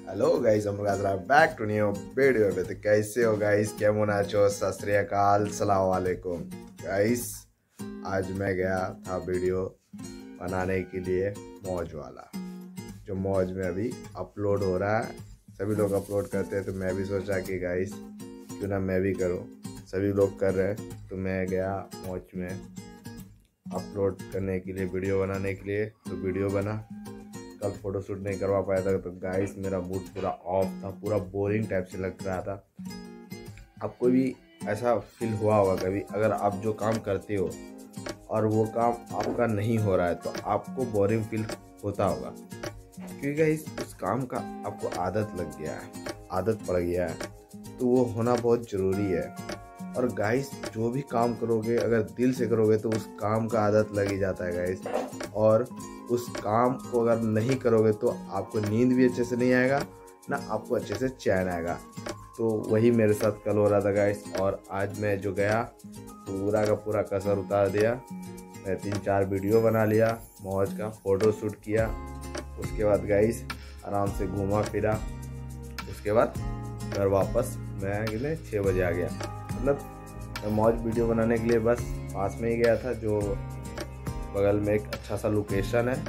Hello guys, हम back to new video में। तो कैसे हो गाइस, केमन आछो, सत श्री अकाल, सलाम वालेकुम गाइस। आज मैं गया था वीडियो बनाने के लिए मौज वाला, जो मौज में अभी अपलोड हो रहा है। सभी लोग अपलोड करते हैं तो मैं भी सोचा कि गाइस क्यों ना मैं भी करूं। सभी लोग कर रहे हैं तो मैं गया मौज में अपलोड करने के लिए, वीडियो बनाने के लिए। तो वीडियो बना, कल फोटोशूट नहीं करवा पाया था तो गाइस मेरा मूड पूरा ऑफ था, पूरा बोरिंग टाइप से लग रहा था। आपको भी ऐसा फील हुआ होगा कभी, अगर आप जो काम करते हो और वो काम आपका नहीं हो रहा है तो आपको बोरिंग फील होता होगा, क्योंकि गाइस उस काम का आपको आदत लग गया है, आदत पड़ गया है, तो वो होना बहुत ज़रूरी है। और गाइस जो भी काम करोगे अगर दिल से करोगे तो उस काम का आदत लग ही जाता है गाइस। और उस काम को अगर नहीं करोगे तो आपको नींद भी अच्छे से नहीं आएगा, ना आपको अच्छे से चैन आएगा। तो वही मेरे साथ कल हो रहा था गाइस। और आज मैं जो गया पूरा का पूरा कसर उतार दिया। मैं 3-4 वीडियो बना लिया, मौज का फ़ोटो शूट किया। उसके बाद गाइस आराम से घूमा फिरा। उसके बाद घर वापस मैं कितने 6 बजे आ गया। मतलब मैं मौज वीडियो बनाने के लिए बस पास में ही गया था, जो बगल में एक अच्छा सा लोकेशन है,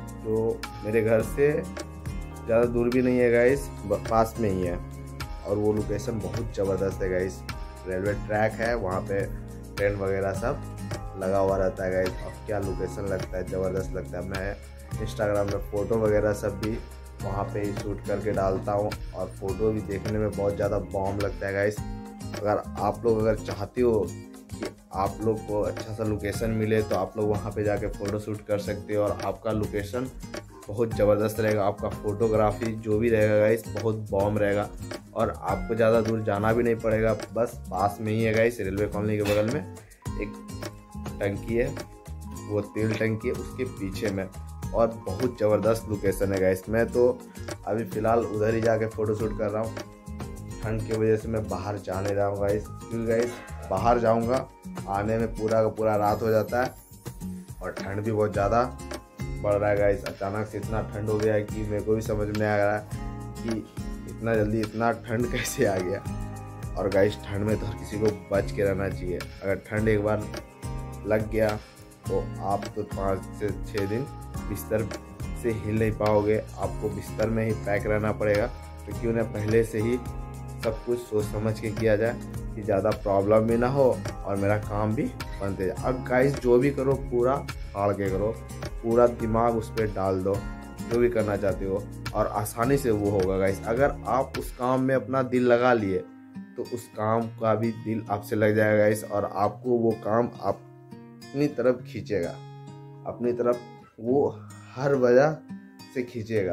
जो मेरे घर से ज़्यादा दूर भी नहीं है गाइस, पास में ही है। और वो लोकेशन बहुत ज़बरदस्त है गाइस। रेलवे ट्रैक है, वहाँ पे ट्रेन वगैरह सब लगा हुआ रहता है गाइस। अब क्या लोकेशन लगता है, ज़बरदस्त लगता है। मैं इंस्टाग्राम में फ़ोटो वगैरह सब भी वहाँ पे ही शूट करके डालता हूँ, और फ़ोटो भी देखने में बहुत ज़्यादा बॉम्ब लगता है गाइस। अगर आप लोग अगर चाहते हो कि आप लोग को अच्छा सा लोकेशन मिले तो आप लोग वहाँ पे जाके फ़ोटो शूट कर सकते हो, और आपका लोकेशन बहुत ज़बरदस्त रहेगा। आपका फ़ोटोग्राफी जो भी रहेगा गाइस बहुत बॉम्ब रहेगा, और आपको ज़्यादा दूर जाना भी नहीं पड़ेगा, बस पास में ही है गाइस। रेलवे कॉलोनी के बगल में एक टंकी है, वो तेल टंकी है, उसके पीछे में। और बहुत ज़बरदस्त लोकेशन है गाइस। मैं तो अभी फ़िलहाल उधर ही जाके फ़ोटो शूट कर रहा हूँ। ठंड की वजह से मैं बाहर जा नहीं रहा हूँ गाइस, क्योंकि गाइस बाहर जाऊँगा आने में पूरा का पूरा रात हो जाता है, और ठंड भी बहुत ज़्यादा बढ़ रहा है गाइस। अचानक से इतना ठंड हो गया है कि मेरे को भी समझ में आ रहा है कि इतना जल्दी इतना ठंड कैसे आ गया। और गाइस ठंड में तो हर किसी को बच के रहना चाहिए। अगर ठंड एक बार लग गया तो आप तो 5 से 6 दिन बिस्तर से हिल नहीं पाओगे, आपको बिस्तर में ही पैक रहना पड़ेगा। तो क्यों ना पहले से ही सब कुछ सोच समझ के किया जाए कि ज़्यादा प्रॉब्लम भी ना हो और मेरा काम भी बनते जाए। अब गाइस जो भी करो पूरा फाड़ के करो, पूरा दिमाग उस पर डाल दो, जो भी करना चाहते हो, और आसानी से वो होगा गाइस। अगर आप उस काम में अपना दिल लगा लिए तो उस काम का भी दिल आपसे लग जाएगा गाइस, और आपको वो काम अपनी तरफ खींचेगा, अपनी तरफ वो हर वजह से खींचेगा,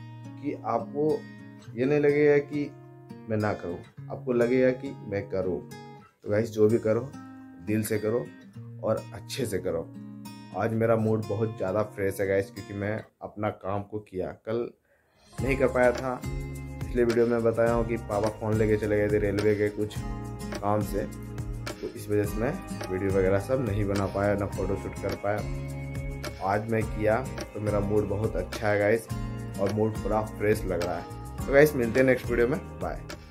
कि आपको ये नहीं लगेगा कि मैं ना करूं, आपको लगेगा कि मैं करूं। तो गाइस जो भी करो दिल से करो और अच्छे से करो। आज मेरा मूड बहुत ज़्यादा फ्रेश है गाइस, क्योंकि मैं अपना काम को किया। कल नहीं कर पाया था, पिछले वीडियो में बताया हूँ कि पापा फ़ोन लेके चले गए थे रेलवे के कुछ काम से, तो इस वजह से मैं वीडियो वगैरह सब नहीं बना पाया, ना फ़ोटो शूट कर पाया। आज मैं किया तो मेरा मूड बहुत अच्छा है गाइस, और मूड पूरा फ्रेश लग रहा है। तो गाइस मिलते हैं नेक्स्ट वीडियो में, बाय।